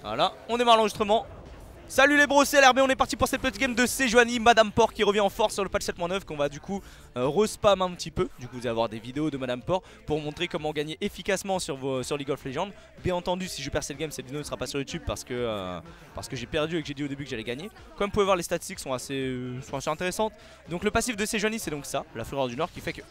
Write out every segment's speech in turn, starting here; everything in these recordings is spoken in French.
Voilà, on démarre l'enregistrement. Salut les bros, c'est LRB, on est parti pour cette petite game de Sejuani, Madame Por qui revient en force sur le patch 7.9 qu'on va du coup respam un petit peu. Du coup vous allez avoir des vidéos de Madame Por pour montrer comment gagner efficacement sur League of Legends. Bien entendu, si je perds cette game, cette vidéo ne sera pas sur YouTube parce que j'ai perdu et que j'ai dit au début que j'allais gagner. Comme vous pouvez voir, les statistiques sont assez intéressantes. Donc le passif de Sejuani, c'est donc ça, la Fureur du Nord qui fait que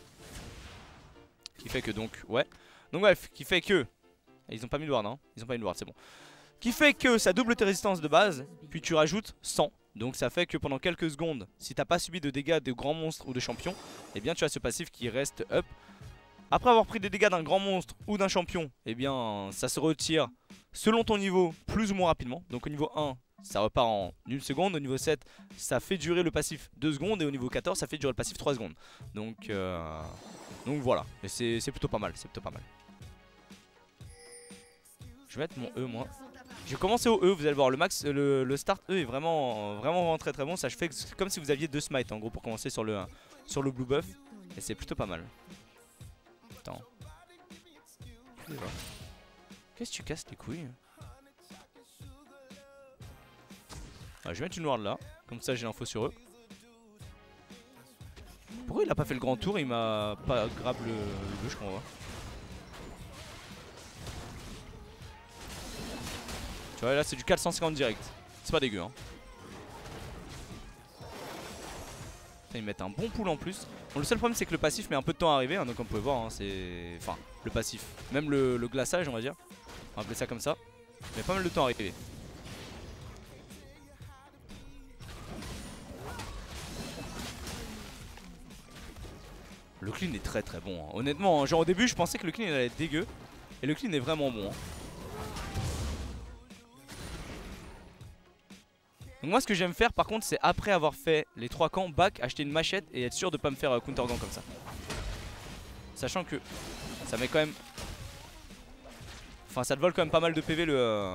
donc ouais. Donc bref, qui fait que ils ont pas mis le ward, hein. Ils ont pas mis le ward, c'est bon. Qui fait que ça double tes résistances de base, puis tu rajoutes 100. Donc ça fait que pendant quelques secondes, si t'as pas subi de dégâts de grands monstres ou de champions, eh bien tu as ce passif qui reste up. Après avoir pris des dégâts d'un grand monstre ou d'un champion, eh bien ça se retire selon ton niveau plus ou moins rapidement. Donc au niveau 1, ça repart en 1 seconde. Au niveau 7, ça fait durer le passif 2 secondes. Et au niveau 14, ça fait durer le passif 3 secondes. Donc voilà, et c'est plutôt pas mal, c'est plutôt pas mal. Je vais mettre mon E moi. Je vais commencer au E, vous allez voir le max, le start E est vraiment très bon. Ça fait comme si vous aviez 2 smites en gros pour commencer sur le blue buff. Et c'est plutôt pas mal. Attends. Qu'est-ce que tu casses les couilles? Je vais mettre une ward là, comme ça j'ai l'info sur eux. Pourquoi il a pas fait le grand tour? Il m'a pas grab le bleu, je crois. Tu vois là c'est du 450 direct. C'est pas dégueu hein. Ils mettent un bon pool en plus. Bon, le seul problème c'est que le passif met un peu de temps à arriver hein, donc comme vous pouvez voir hein, c'est... Enfin le passif. Même le glaçage on va dire. On va appeler ça comme ça. Il met pas mal de temps à arriver. Le clean est très bon hein. Honnêtement hein, genre au début je pensais que le clean il allait être dégueu. Et le clean est vraiment bon hein. Donc moi ce que j'aime faire par contre c'est après avoir fait les 3 camps, back, acheter une machette et être sûr de pas me faire counter gank comme ça. Sachant que ça met quand même... Enfin ça te vole quand même pas mal de PV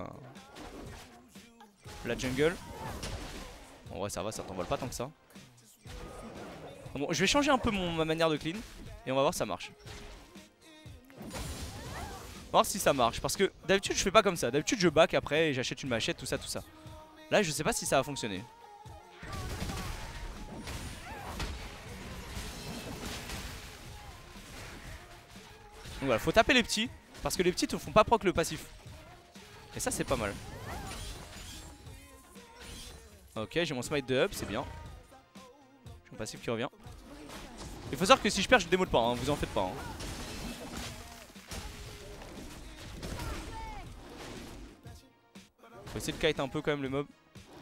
la jungle. En vrai ça va, ça t'envole pas tant que ça. Bon je vais changer un peu ma manière de clean et on va voir si ça marche. On va voir si ça marche parce que d'habitude je fais pas comme ça. D'habitude je back après et j'achète une machette, tout ça. Là je sais pas si ça va fonctionner. Donc voilà, faut taper les petits. Parce que les petits ne font pas proc le passif. Et ça c'est pas mal. Ok, j'ai mon smite de up, c'est bien. J'ai mon passif qui revient. Il faut savoir que si je perds je démole pas hein, vous en faites pas hein. Faut essayer de kite un peu quand même le mob.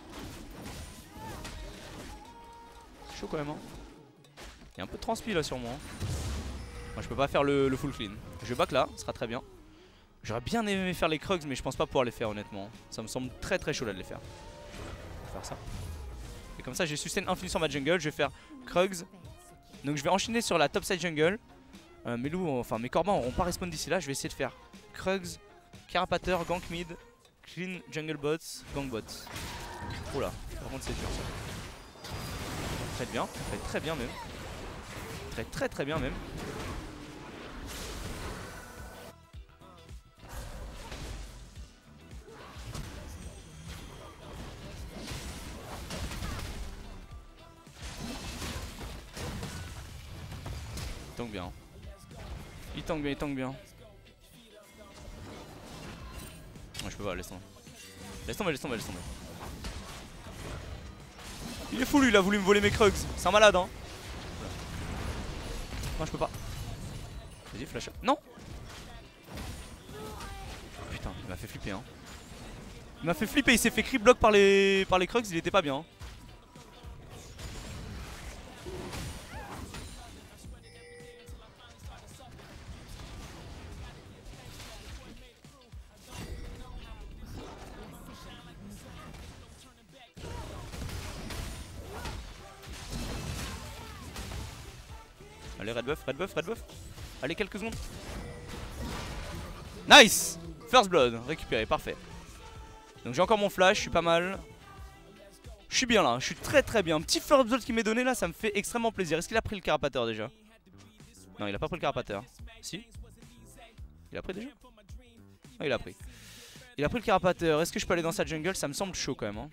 Chaud quand même hein. Il y a un peu de transpi là sur moi hein. Moi je peux pas faire le full clean. Je back là, ce sera très bien. J'aurais bien aimé faire les Krugs mais je pense pas pouvoir les faire honnêtement. Ça me semble très chaud là de les faire. Je vais faire ça. Et comme ça j'ai sustain infini sur ma jungle. Je vais faire Krugs. Donc je vais enchaîner sur la top side jungle. Mes loups, enfin mes corbans auront pas respawn d'ici là. Je vais essayer de faire Krugs, Carapateur, gank mid, clean jungle bots, gank bots. Oula, par contre c'est dur ça. Très bien, très bien même. Très bien même. Il tank bien. Ouais, je peux pas, laisse tomber. Laisse tomber. Il est fou lui, il a voulu me voler mes Krugs. C'est un malade hein. Non je peux pas. Vas-y flash. Non. Putain il m'a fait flipper hein. Il s'est fait creep block par les Krugs, il était pas bien hein. Allez red buff. Allez quelques secondes. Nice. First blood récupéré, parfait. Donc j'ai encore mon flash, je suis pas mal. Je suis bien là, je suis très bien. Un petit first blood qui m'est donné là, ça me fait extrêmement plaisir. Est-ce qu'il a pris le carapateur déjà? Non il a pas pris le carapateur. Si. Il a pris déjà? Ah il a pris. Il a pris le carapateur. Est-ce que je peux aller dans sa jungle? Ça me semble chaud quand même. Hein.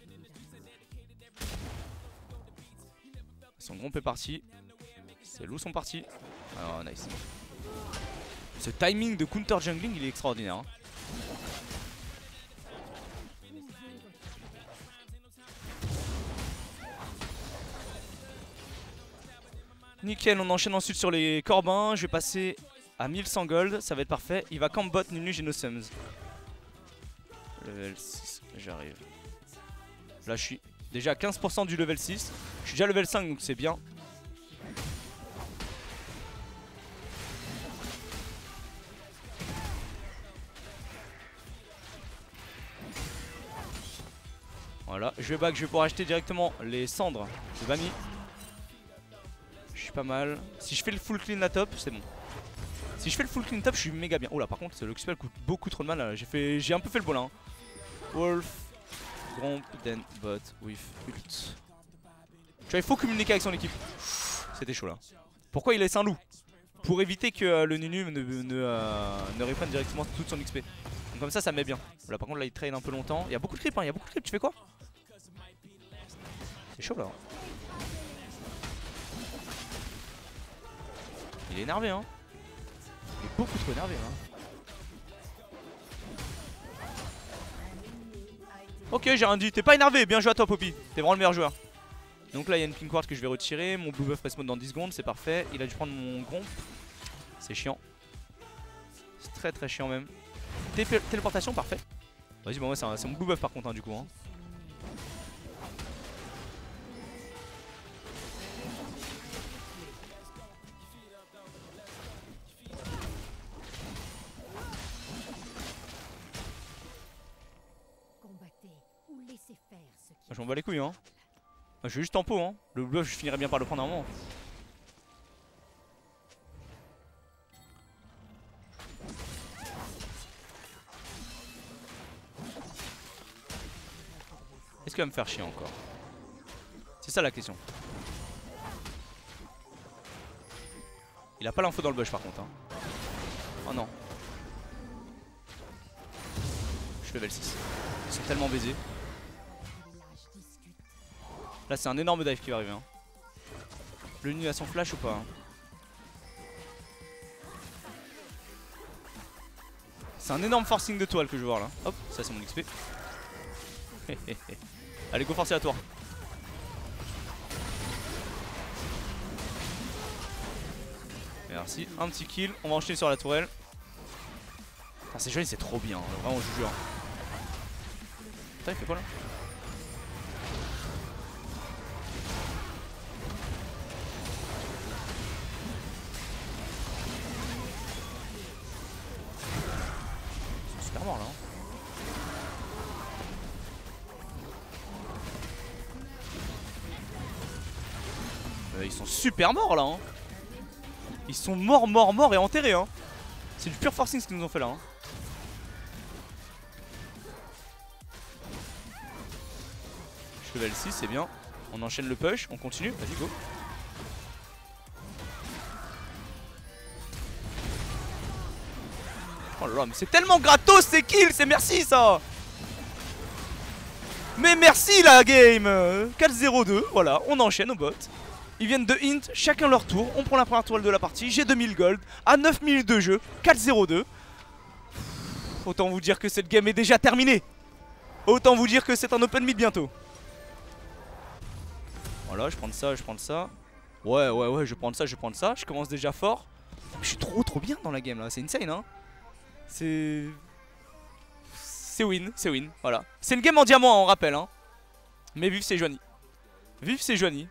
Son groupe est parti. Ses loups sont partis. Oh nice. Ce timing de counter jungling il est extraordinaire. Hein. Nickel, on enchaîne ensuite sur les corbins. Je vais passer à 1100 gold, ça va être parfait. Il va camp bot, Nunu, j'ai no sums. Level 6, j'arrive. Là je suis déjà à 15% du level 6. Je suis déjà level 5 donc c'est bien. Voilà, je vais back, je vais pouvoir acheter directement les cendres de Bami. Je suis pas mal. Si je fais le full clean la top, c'est bon. Si je fais le full clean top, je suis méga bien. Oh là, par contre, le spell coûte beaucoup trop de mal. J'ai un peu fait le bolin. Hein. Wolf, Gromp, then bot with ult. Tu vois, il faut communiquer avec son équipe. C'était chaud là. Pourquoi il laisse un loup? Pour éviter que le Nunu ne reprenne directement toute son XP. Donc comme ça met bien. Là, par contre, là, il trade un peu longtemps. Il y a beaucoup de creep, hein. Il y a beaucoup de creep. Tu fais quoi? C'est chaud là. Il est énervé hein. Il est beaucoup trop énervé hein. Ok j'ai rien dit, t'es pas énervé, bien joué à toi Poppy. T'es vraiment le meilleur joueur. Donc là il y a une pink ward que je vais retirer. Mon blue buff respawn dans 10 secondes, c'est parfait. Il a dû prendre mon gromp. C'est chiant. C'est très très chiant même. Téléportation parfait. Vas-y bon ouais c'est mon blue buff par contre hein, du coup hein. Je m'en bats les couilles hein. Je vais juste tempo hein. Le bluff je finirai bien par le prendre à un moment. Est-ce qu'il va me faire chier encore? C'est ça la question. Il a pas l'info dans le bush par contre hein. Oh non. Je suis level 6. Ils sont tellement baisés. Là c'est un énorme dive qui va arriver hein. Le Nunu a son flash ou pas hein? C'est un énorme forcing de toile que je veux voir là. Hop, ça c'est mon XP. Allez go forcer à toi. Merci, un petit kill, on va enchaîner sur la tourelle. Enfin, c'est joli, c'est trop bien, vraiment je vous jure. Putain il fait quoi là? Ils sont super morts là hein. Ils sont super morts là hein. Ils sont morts et enterrés hein. C'est du pur forcing ce qu'ils nous ont fait là hein. Je suis level 6 c'est bien. On enchaîne le push, on continue, vas-y go. Oh là là mais c'est tellement gratos ces kills, c'est merci ça. Mais merci la game. 4-0-2, voilà, on enchaîne au bot. Ils viennent de hint, chacun leur tour. On prend la première tourelle de la partie. J'ai 2000 gold à 9 minutes de jeu. 4-0-2. Autant vous dire que cette game est déjà terminée. Autant vous dire que c'est un open mid bientôt. Voilà, je prends ça, je prends ça. Ouais, je prends ça, je prends ça. Je commence déjà fort. Je suis trop bien dans la game là. C'est insane hein. C'est win, c'est win. Voilà. C'est une game en diamant, on rappelle hein. Mais vive c'est Johnny. Vive c'est Johnny.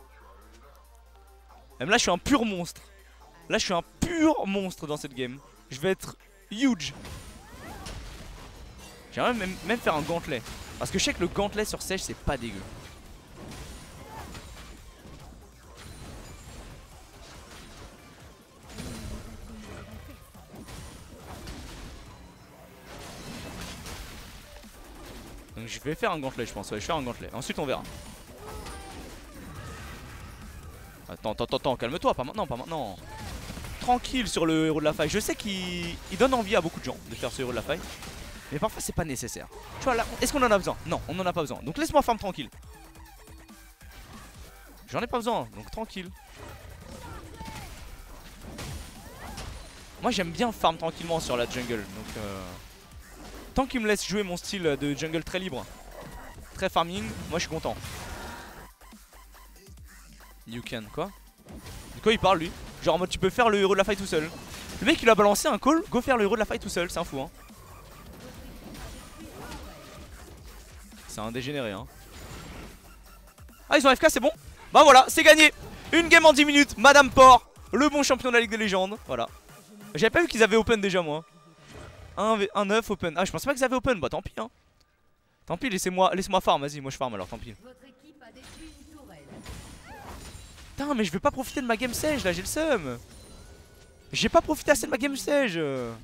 Même là je suis un pur monstre. Là je suis un pur monstre dans cette game. Je vais être huge. J'aimerais même faire un gantelet. Parce que je sais que le gantelet sur sèche c'est pas dégueu. Donc je vais faire un gantelet je pense, ouais, je vais faire un gantelet. Ensuite on verra. Attends, calme-toi, pas maintenant, pas maintenant. Tranquille sur le héros de la faille. Je sais qu'il donne envie à beaucoup de gens de faire ce héros de la faille. Mais parfois c'est pas nécessaire. Tu vois là, est-ce qu'on en a besoin? Non, on en a pas besoin. Donc laisse-moi farm tranquille. J'en ai pas besoin, donc tranquille. Moi j'aime bien farm tranquillement sur la jungle. Donc tant qu'il me laisse jouer mon style de jungle très libre, très farming, moi je suis content. You can quoi? De quoi il parle lui? Genre en mode tu peux faire le héros de la fight tout seul. Le mec il a balancé un call, go faire le héros de la fight tout seul, c'est un fou hein. C'est un dégénéré hein. Ah ils ont FK c'est bon. Bah voilà c'est gagné. Une game en 10 minutes, Madame Por, le bon champion de la Ligue des Légendes. Voilà. J'avais pas vu qu'ils avaient open déjà moi. 1-9 open. Ah je pensais pas qu'ils avaient open, bah tant pis hein. Tant pis laissez-moi farm, vas-y moi je farm alors tant pis. Putain mais je vais pas profiter de ma game sage là, j'ai le seum. J'ai pas profité assez de ma game sage.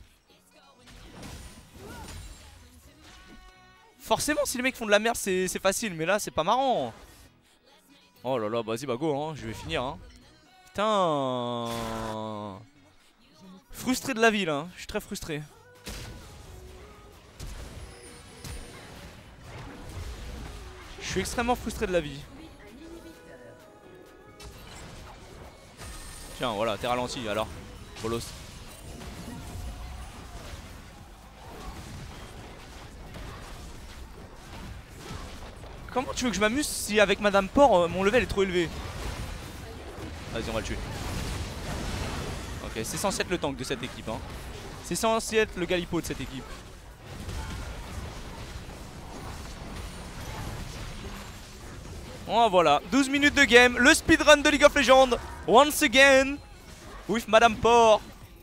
Forcément si les mecs font de la merde c'est facile, mais là c'est pas marrant. Oh là là, vas-y bah go hein, je vais finir hein. Putain. Frustré de la vie là, hein. Je suis très frustré. Je suis extrêmement frustré de la vie. Tiens voilà, t'es ralenti alors. Bolos. Comment tu veux que je m'amuse si avec Madame Por mon level est trop élevé? Vas-y on va le tuer. Ok c'est censé être le tank de cette équipe hein. C'est censé être le Galipo de cette équipe. Oh voilà, 12 minutes de game, le speedrun de League of Legends. Once again with Madame Por.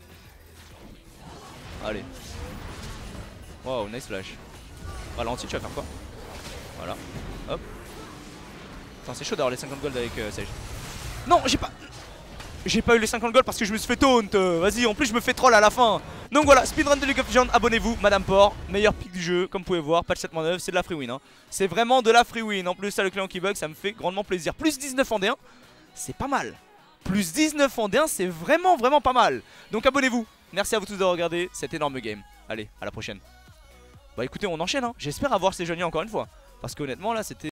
Allez. Wow, nice flash. Ralenti, tu vas faire quoi? Voilà, hop. Putain c'est chaud d'avoir les 50 gold avec Sage. Non j'ai pas eu les 50 gold parce que je me suis fait taunt. Vas-y en plus je me fais troll à la fin. Donc voilà, speedrun de League of Legends, abonnez-vous, Madame Por, meilleur pick du jeu, comme vous pouvez voir, patch 7.9, c'est de la free win hein. C'est vraiment de la free win, en plus ça le client qui bug, ça me fait grandement plaisir. Plus 19 en D1, c'est pas mal. Plus 19 en D1, c'est vraiment pas mal. Donc abonnez-vous, merci à vous tous d'avoir regardé cet énorme game. Allez, à la prochaine. Bah écoutez on enchaîne hein, j'espère avoir séjourné encore une fois. Parce qu'honnêtement là c'était...